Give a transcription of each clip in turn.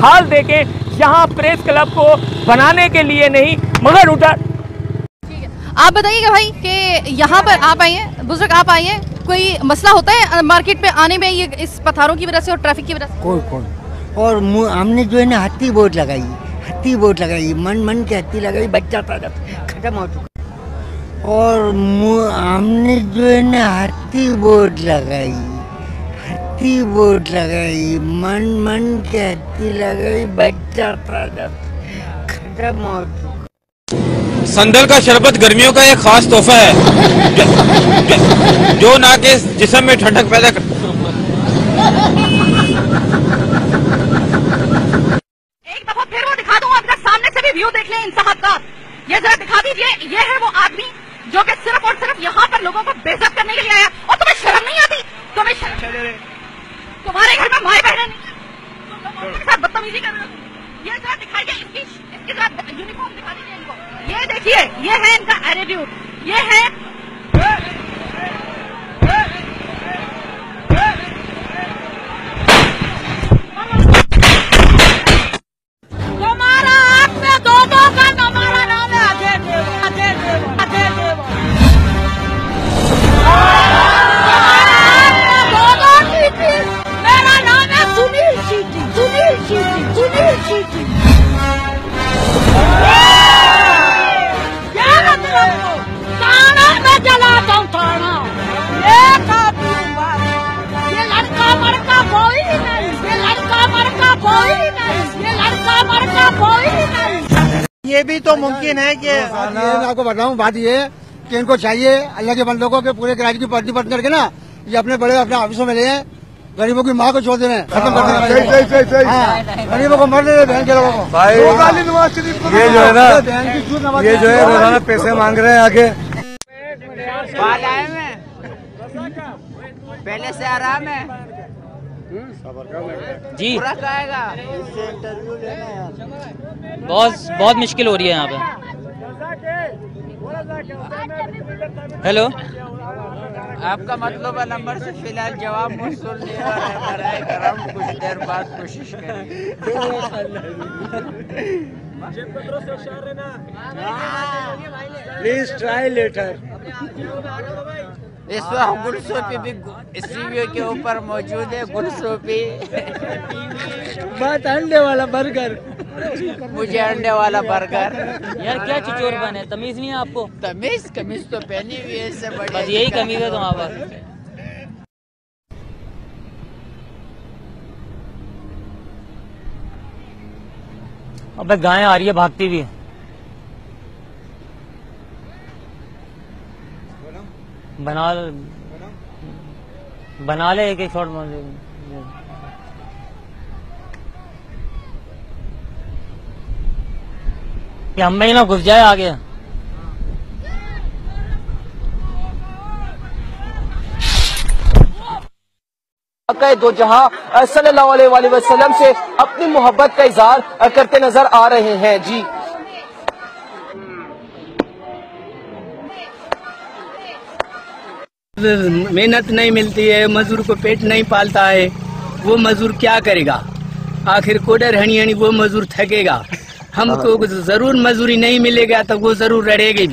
हाल देखें, यहाँ press club को बनाने के लिए नहीं मगर उठा। आप बताइएगा भाई कि यहाँ पर आप आए हैं, बुजुर्ग आप आए हैं, कोई मसला होता है मार्केट पे आने में ये इस पत्थरों की वजह से और ट्रैफिक की वजह से? कोई और हमने जो है ना हत्ती बोट लगाई, मन के हत्ती लगाई, बच्चा था खत्म हो चुका। और हमने जो है ना हत्ती बोट लगाई, मन के हत्ती लगाई, बच्चा था खत्म हो चुका। संदल का शरबत गर्मियों का एक खास तोहफा है जो ना के जिस्म में ठंडक पैदा कर। एक दफा फिर वो दिखा दूं, अपने सामने से भी व्यू देख लें इन साहब का। ये जरा दिखा दीजिए, ये है वो आदमी जो कि सिर्फ और सिर्फ यहाँ पर लोगों को बेइज्जत करने के लिए आया। और तुम्हें शर्म नहीं आती? तुम्हें शर्म? तुम्हारे घर में माए बहनें नहीं है, तुम लोग उनके साथ बदतमीजी कर रहे हो। ये जरा दिखाइए, इसकी जरा यूनिफॉर्म दिखा दीजिए इनको। ये देखिए, ये है इनका एटीट्यूड, ये है तुम्हारा हाथ में दो का हमारा नाम है अजय देव। मेरा नाम है सुनील चीटी। मैं जलाता हूँ थाना, ये लड़का मड़का कोई नहीं, ये भी तो मुमकिन है कि मैं आपको बताऊं, बात ये कि इनको चाहिए अल्लाह के बंदों को कि पूरे कराची की पर्ची बंद करके ना ये अपने बड़े अपने ऑफिसों में ले हैं, गरीबों की माँ को छोड़ देना, खत्म कर देना। सही। गरीबों को मर देना, बहन के लोगों को। भाई ये जो है ना, ये जो है रोजाना पैसे मांग रहे हैं आगे। पहले से आराम है जी, आएगा। बहुत मुश्किल हो रही है यहाँ पे। हेलो, आपका मतलब नंबर से फिलहाल जवाब मौसूल नहीं हो रहा है, बराए करम कुछ देर बाद कोशिश करें। Please try later. इस वक्त गुलसोपी भी स्टूडियो के ऊपर मौजूद है। गुलसोपी बात अंडे वाला बर्गर, मुझे अंडे वाला बर्गर। यार क्या चिचोर बने, तमीज नहीं है आपको? कमीज तो पहनी हुई है, इससे बड़ी बस यही कमीज है तुम्हारे पास। अबे गाय आ रही है भागती हुई। बना ले एक शॉट मार। कि हम में ना घुस जाए आगे। दो जहां सल्लल्लाहु अलैहि वसल्लम से अपनी मोहब्बत का इजहार करते नजर आ रहे हैं। जी मेहनत नहीं मिलती है, मजदूर को पेट नहीं पालता है, वो मजदूर क्या करेगा? आखिर कोडर हनी वो मजदूर थकेगा। हमको जरूर मजदूरी नहीं मिलेगा तो वो जरूर रड़ेगी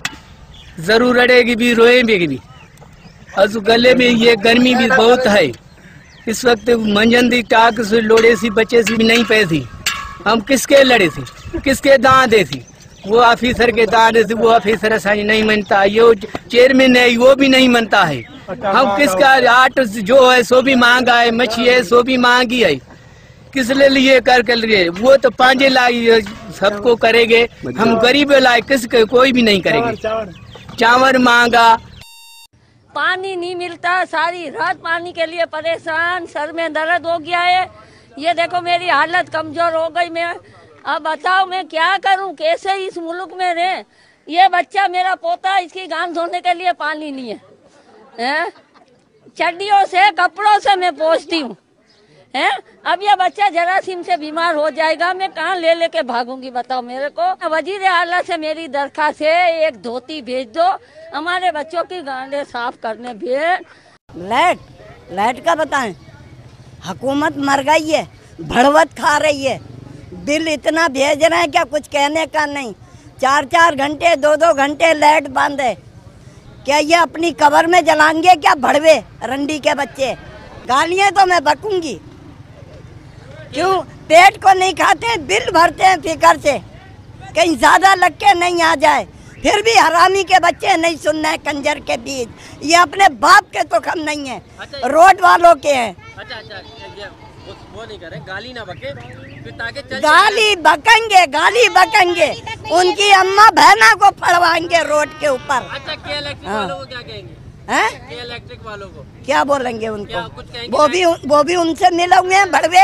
भी, रोएगी भी। और गले में ये गर्मी भी बहुत है इस वक्त। मंजंदी टाक से लोड़े सी बच्चे सी भी नहीं पे थी। हम किसके लड़े थी, किसके दांत थी? वो ऑफिसर के दांत से, वो ऑफिसर असानी नहीं मानता, ये चेयरमैन है वो भी नहीं मानता है। हम किसका आट जो है सो भी महंगा है, मछली है सो भी महंगी है, किस लिए कर लिए? वो तो 5 लाख सबको करेंगे, हम गरीब लाए किसके कोई भी नहीं करेंगे। चावल महंगा, पानी नहीं मिलता, सारी रात पानी के लिए परेशान, सर में दर्द हो गया है। ये देखो मेरी हालत कमजोर हो गई। मैं अब बताओ मैं क्या करूं, कैसे इस मुल्क में रहे? ये बच्चा मेरा पोता, इसकी गान धोने के लिए पानी नहीं है, चड्डियों से कपड़ों से मैं पोंछती हूँ। अब ये बच्चा जरासीम से बीमार हो जाएगा, मैं कहाँ ले लेके भागूंगी बताओ मेरे को? वजीर आला से मेरी दरखास्त है, एक धोती भेज दो, हमारे बच्चों की गांडें साफ करने भेज। लाइट का बताएं, हुकूमत मर गई है, भड़वत खा रही है। बिल इतना भेज रहे हैं क्या कुछ कहने का नहीं। 4-4 घंटे 2-2 घंटे लाइट बंद है। क्या ये अपनी कबर में जलाएंगे क्या भड़वे रंडी के बच्चे। गालियां तो मैं बकूंगी। क्यों पेट को नहीं खाते, बिल भरते हैं फिकर से कहीं ज्यादा लग के नहीं आ जाए। फिर भी हरामी के बच्चे नहीं सुनना है कंजर के बीच। ये अपने बाप के तो कम नहीं है। अच्छा, रोड वालों के हैं। अच्छा, वो नहीं करें, गाली ना बके ताकि गाली बकेंगे उनकी अम्मा बहना को फड़वाएंगे रोड के ऊपर। अच्छा, के इलेक्ट्रिक वालों को क्या कहेंगे? हैं? के इलेक्ट्रिक वालों को क्या बोलेंगे उनको? वो भी उनसे मिले हुए हैं भड़वे,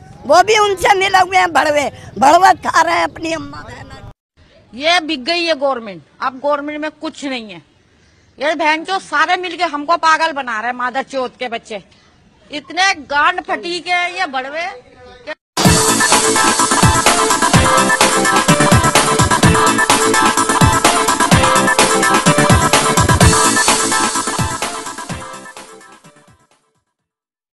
भड़वत खा रहे हैं अपनी अम्मा बहना। ये बिक गई है गवर्नमेंट। अब गवर्नमेंट में कुछ नहीं है। ये बहन चो सारे मिलके हमको पागल बना रहे हैं। मादर चौथ के बच्चे इतने गांड फटी के ये बड़वे